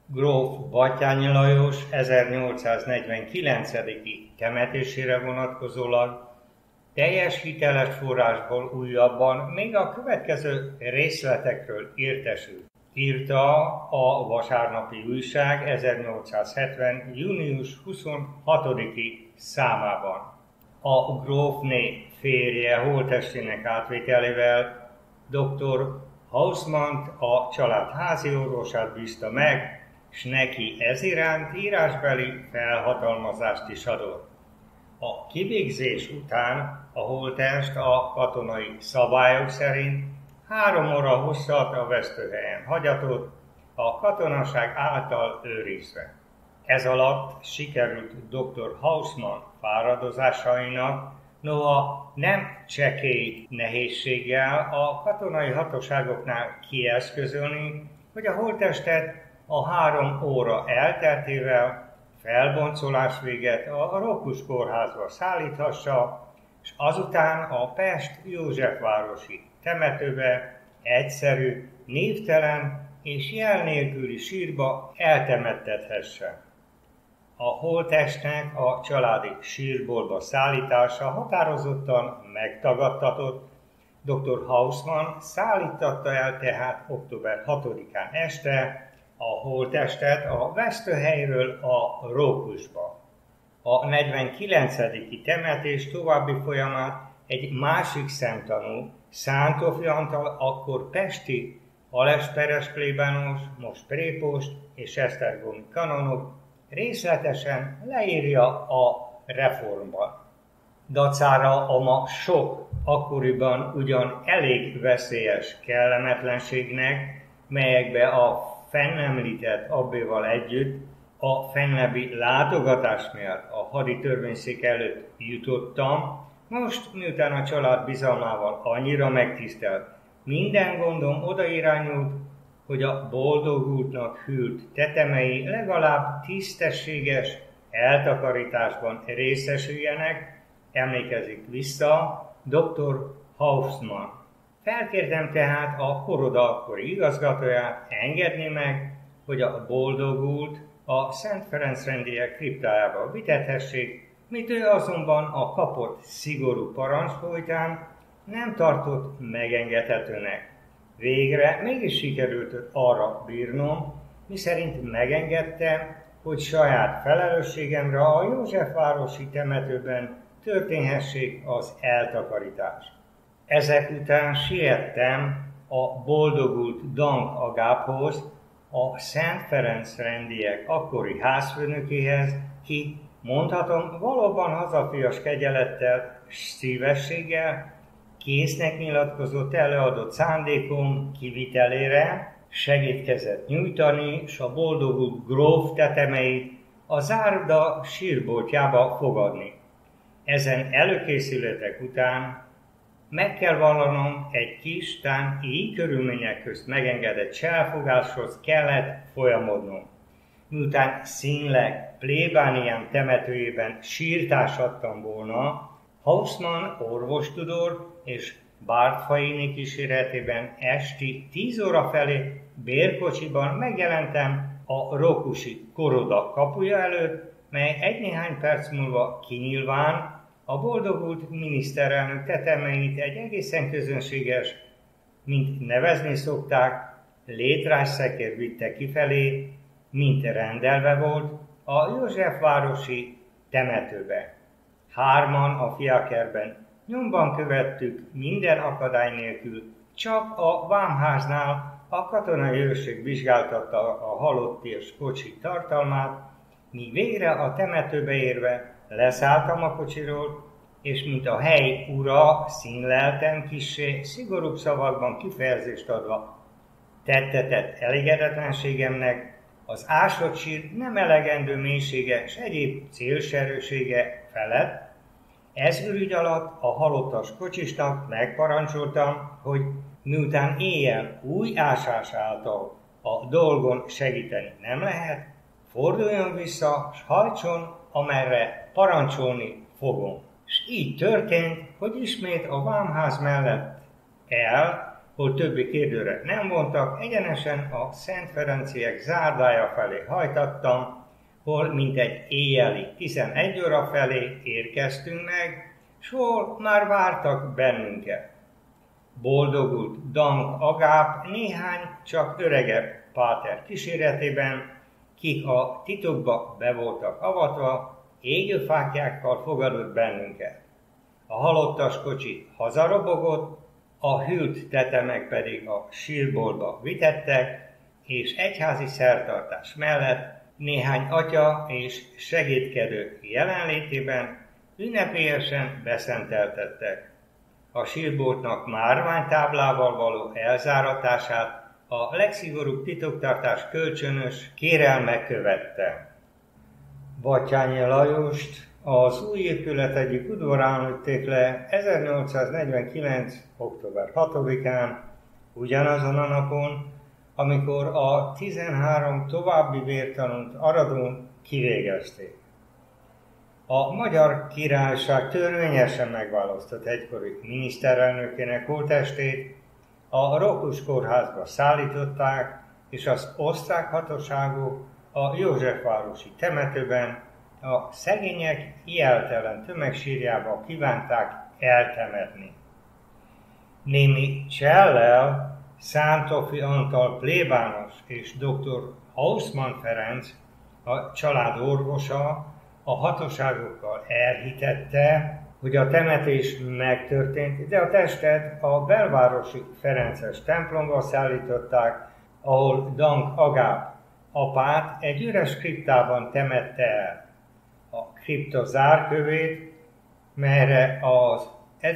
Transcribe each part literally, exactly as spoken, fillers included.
gróf Batthyány Lajos ezernyolcszáznegyvenkilencedik temetésére vonatkozólag teljes hiteles forrásból újabban még a következő részletekről értesült. Írta a Vasárnapi Újság ezernyolcszázhetven. június huszonhatodiki számában. A grófné férje holttestének átvételével dr. Hausmannt, a család háziorvosát bízta meg, s neki eziránt írásbeli felhatalmazást is adott. A kivégzés után a holttest a katonai szabályok szerint három óra hosszat a vesztőhelyen hagyatott, a katonaság által őrizve. Ez alatt sikerült dr. Hausmann fáradozásainak, noha nem csekély nehézséggel a katonai hatóságoknál kieszközölni, hogy a holttestet a három óra elteltével felboncolás véget a Rókus kórházba szállíthassa, és azután a Pest Józsefvárosi temetőbe egyszerű, névtelen és jel nélküli sírba eltemettethesse. A holttestnek a családi sírboltba szállítása határozottan megtagadtatott, dr. Hausmann szállítatta el tehát október hatodikán este a holttestet a vesztőhelyről a Rókusba. A negyvenkilencedik temetés további folyamát egy másik szemtanú, Szántófi Antal, akkor pesti alesperes plébános, most prépost és esztergomi kanonok részletesen leírja a reformban. Dacára a ma sok, akkoriban ugyan elég veszélyes kellemetlenségnek, melyekbe a fennemlített abbéval együtt a fennebbi látogatás miatt a hadi törvényszék előtt jutottam, most, miután a család bizalmával annyira megtisztelt, minden gondom oda irányult, hogy a boldogultnak hűlt tetemei legalább tisztességes eltakarításban részesüljenek, emlékezik vissza dr. Hausmann. Felkértem tehát a koroda akkori igazgatóját, engedni meg, hogy a boldogult a Szent Ferenc rendiek kriptájába vitethessék, mit ő azonban a kapott szigorú parancs folytán nem tartott megengedhetőnek. Végre mégis sikerült arra bírnom, miszerint megengedte, hogy saját felelősségemre a Józsefvárosi temetőben történhessék az eltakarítás. Ezek után siettem a boldogult Dank Agábhoz, a Szent Ferenc rendiek akkori házfőnökéhez, ki, mondhatom, valóban hazafias kegyelettel és szívességgel késznek nyilatkozott előadott szándékom kivitelére, segítkezett nyújtani, s a boldogult gróf tetemeit a zárda sírboltjába fogadni. Ezen előkészületek után meg kell vallanom, egy kis, tán így körülmények közt megengedett cselfogáshoz kellett folyamodnom. Miután színleg plébánián temetőjében sírtást adtam volna, Hausmann orvostudor és Bártfaini kíséretében esti tíz óra felé bérkocsiban megjelentem a rókusi koroda kapuja előtt, mely egy-néhány perc múlva kinyilván a boldogult miniszterelnök tetemeit egy egészen közönséges, mint nevezni szokták, létrásszekér vitte kifelé, mint rendelve volt, a Józsefvárosi temetőbe. Hárman a fiakerben nyomban követtük minden akadály nélkül, csak a vámháznál a katonai őrség vizsgáltatta a halotti és kocsi tartalmát, míg végre a temetőbe érve leszálltam a kocsiról, és mint a hely ura színleltem kissé, szigorúbb szavakban kifejezést adva tettetett elégedetlenségemnek, az ásott sír nem elegendő mélysége és egyéb célserősége felett. Ez ürügy alatt a halottas kocsisnak megparancsoltam, hogy miután éjjel új ásás által a dolgon segíteni nem lehet, forduljon vissza, s hajtson, amerre parancsolni fogom. És így történt, hogy ismét a vámház mellett el, hol többi kérdőre nem vontak, egyenesen a Szent Ferenciek zárdája felé hajtattam, hol mintegy éjjeli tizenegy óra felé érkeztünk meg, s hol már vártak bennünket. Boldogult Dank Agáp néhány csak öregebb páter kíséretében, kik a titokba be voltak avatva, égőfáklyákkal fogadott bennünket. A halottas kocsi hazarobogott, a hűlt tetemek pedig a sírboltba vitettek, és egyházi szertartás mellett néhány atya és segédkedő jelenlétében ünnepélyesen beszenteltettek. A sírboltnak márványtáblával való elzáratását a legszigorúbb titoktartás kölcsönös kérelme követte. Batthyányi Lajost az új épület egyik udvarán ütték le ezernyolcszáznegyvenkilenc. október hatodikán, ugyanazon a napon, amikor a tizenhárom további vértanút Aradón kivégezték. A Magyar Királyság törvényesen megválasztott egykori miniszterelnökének holttestét a Rókus kórházba szállították, és az osztrák hatóságok a Józsefvárosi temetőben a szegények jeltelen tömegsírjába kívánták eltemetni. Némi Csellel, Szántófi Antal plébános és dr. Hausmann Ferenc, a család orvosa, a hatóságokkal elhitette, hogy a temetés megtörtént, de a testet a belvárosi Ferences templomba szállították, ahol Dank Agáp apát egy üres kriptában temette el. A kripta zárkövét, melyre az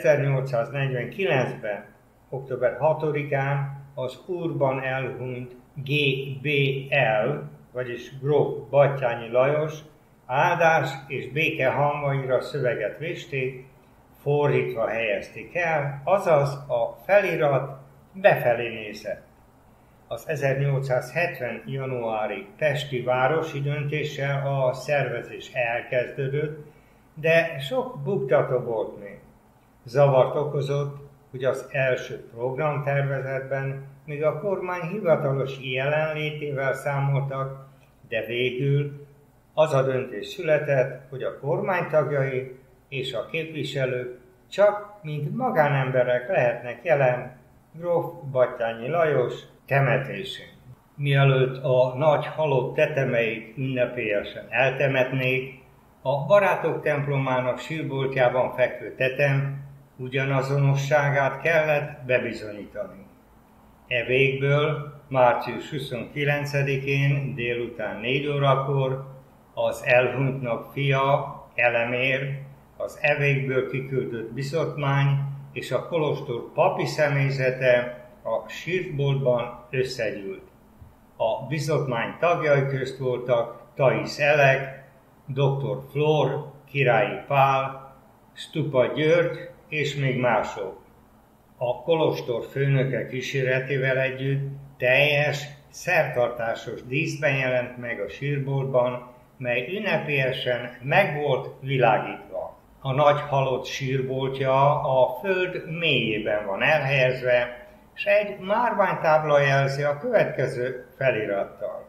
ezernyolcszáznegyvenkilencben. október hatodikán az Úrban elhunyt gé bé el, vagyis gróf Batthyányi Lajos áldás és béke hamvaira szöveget vésték, fordítva helyezték el, azaz a felirat befelé nézett. Az ezernyolcszázhetven. januári pesti városi döntéssel a szervezés elkezdődött, de sok buktató volt még. Zavart okozott, hogy az első programtervezetben még a kormány hivatalos jelenlétével számoltak, de végül az a döntés született, hogy a kormány tagjai és a képviselők csak mint magánemberek lehetnek jelen gróf Batthyányi Lajos temetésén. Mielőtt a nagy halott tetemeit ünnepélyesen eltemetnék, a Barátok templomának sírboltjában fekvő tetem ugyanazonosságát kellett bebizonyítani. E végből március huszonkilencedikén délután négy órakor az elhunytnak fia, Elemér, az e végből kiküldött bizottmány és a kolostor papi személyzete a sírboltban összegyűlt. A bizottmány tagjai közt voltak Thais Elek, doktor Flór, Királyi Pál, Stupa György és még mások. A kolostor főnöke kíséretével együtt teljes, szertartásos díszben jelent meg a sírboltban, mely ünnepélyesen meg volt világítva. A nagy halott sírboltja a föld mélyében van elhelyezve, s egy márványtábla jelzi a következő felirattal.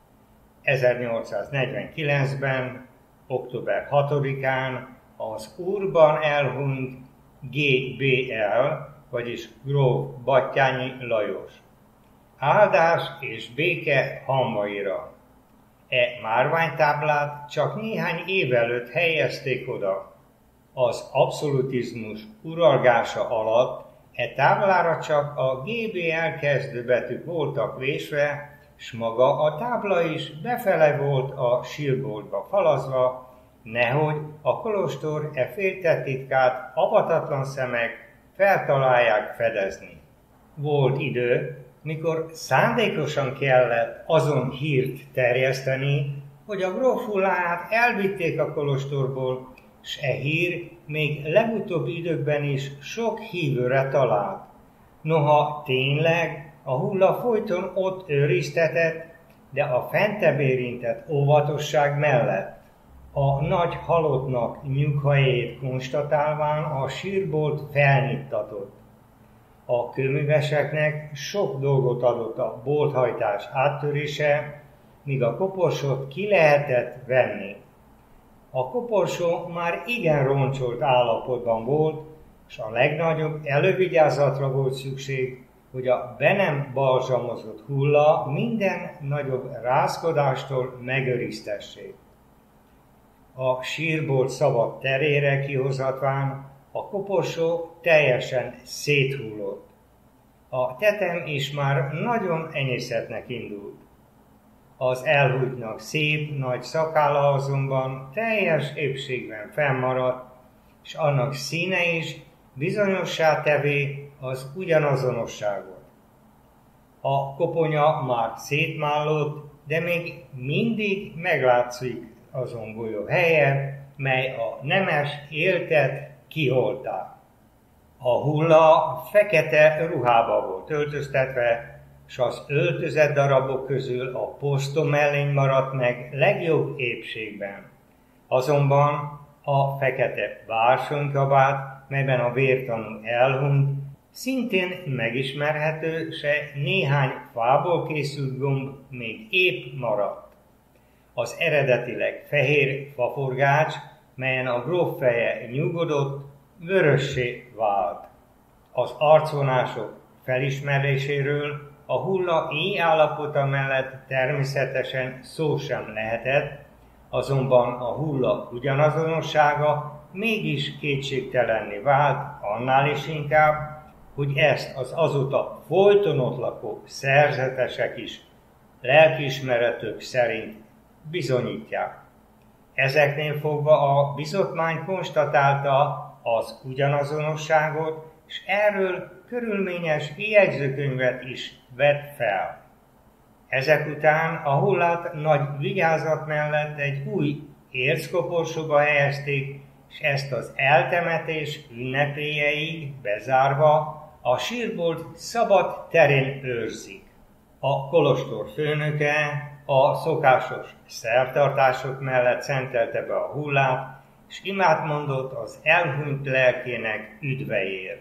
ezernyolcszáznegyvenkilencben. október hatodikán az Úrban elhunyt gé bé el, vagyis gróf Batthyányi Lajos. Áldás és béke hamvaira. E márványtáblát csak néhány év előtt helyezték oda. Az abszolutizmus uralgása alatt e táblára csak a gé bé el kezdőbetűk voltak vésve, s maga a tábla is befele volt a sírboltba falazva, nehogy a kolostor e féltett titkát avatatlan szemek feltalálják fedezni. Volt idő, mikor szándékosan kellett azon hírt terjeszteni, hogy a grófulláját elvitték a kolostorból, s e hír még legutóbbi időkben is sok hívőre talált. Noha tényleg a hulla folyton ott őriztetett, de a fentebb érintett óvatosság mellett. A nagy halottnak nyughelyét konstatálván a sírbolt felnyittatott. A kőműveseknek sok dolgot adott a bolthajtás áttörése, míg a koporsót ki lehetett venni. A koporsó már igen roncsolt állapotban volt, és a legnagyobb elővigyázatra volt szükség, hogy a be nem balzsamozott hulla minden nagyobb rázkodástól megőriztessék. A sírbolt szabad terére kihozatván a koporsó teljesen széthullott. A tetem is már nagyon enyészetnek indult. Az elhúgynak szép, nagy szakálla azonban teljes épségben fennmaradt, és annak színe is bizonyossá tevé az ugyanazonosságot. A koponya már szétmállott, de még mindig meglátszik azon golyó helye, mely a nemes éltet kiholták. A hulla fekete ruhába volt öltöztetve, s az öltözet darabok közül a posztomellény maradt meg legjobb épségben. Azonban a fekete bársonykabát, melyben a vértanú elhunyt, szintén megismerhető, se néhány fából készült gomb még épp maradt. Az eredetileg fehér faforgács, melyen a gróf feje nyugodott, vörössé vált. Az arcvonások felismeréséről a hulla így állapota mellett természetesen szó sem lehetett, azonban a hulla ugyanazonossága mégis kétségtelenné vált, annál is inkább, hogy ezt az azóta folyton ott lakó szerzetesek is lelkiismeretük szerint bizonyítják. Ezeknél fogva a bizottmány konstatálta az ugyanazonosságot, és erről körülményes jegyzőkönyvet is vett fel. Ezek után a hullát nagy vigyázat mellett egy új érckoporsóba helyezték, és ezt az eltemetés ünnepélyeig bezárva a sírbolt szabad terén őrzik. A kolostor főnöke a szokásos szertartások mellett szentelte be a hullát, és imát mondott az elhunyt lelkének üdveiért.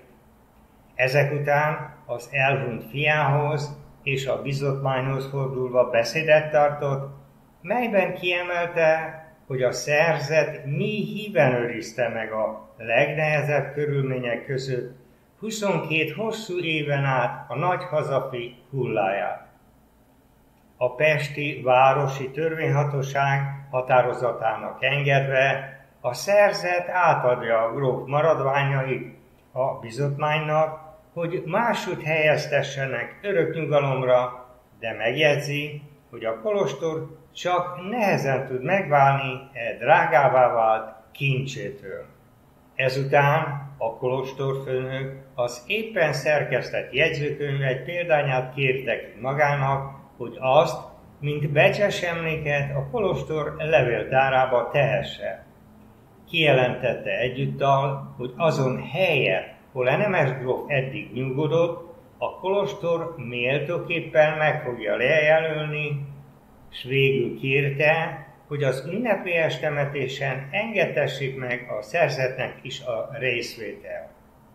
Ezek után az elhunyt fiához és a bizottmányhoz fordulva beszédet tartott, melyben kiemelte, hogy a szerzet mi híven őrizte meg a legnehezebb körülmények között huszonkét hosszú éven át a nagy hazafi hulláját. A pesti városi törvényhatóság határozatának engedve a szerzet átadja a gróf maradványait a bizottmánynak, hogy máshogy helyeztessenek örök nyugalomra, de megjegyzi, hogy a kolostor csak nehezen tud megválni e drágává vált kincsétől. Ezután a kolostorfőnök az éppen szerkesztett jegyzőkönyv egy példányát kérte ki magának, hogy azt, mint becses emléket a kolostor levéltárába tehesse. Kijelentette egyúttal, hogy azon helye, hol a nemes gróf eddig nyugodott, a kolostor méltóképpen meg fogja lejelölni, s végül kérte, hogy az ünnepélyes temetésen engedtessék meg a szerzetnek is a részvétel.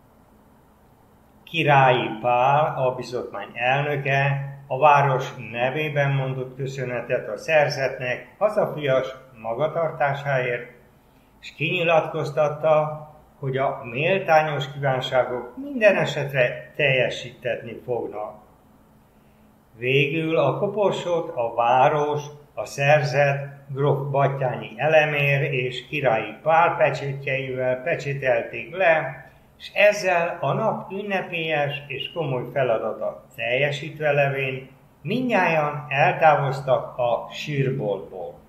Királyi Pál, a bizottmány elnöke, a város nevében mondott köszönetet a szerzetnek hazafias magatartásáért, és kinyilatkoztatta, hogy a méltányos kívánságok minden esetre teljesítetni fognak. Végül a koporsót a város, a szerzet, gróf Batthyány Elemér és Királyi Pál pecsétjeivel pecsételték le, és ezzel a nap ünnepélyes és komoly feladata teljesítve levén mindnyájan eltávoztak a sírboltból.